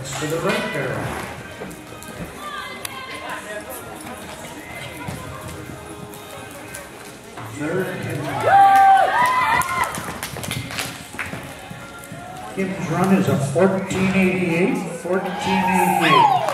It's to the right barrel. Third Kim's run is a 1488, 1488.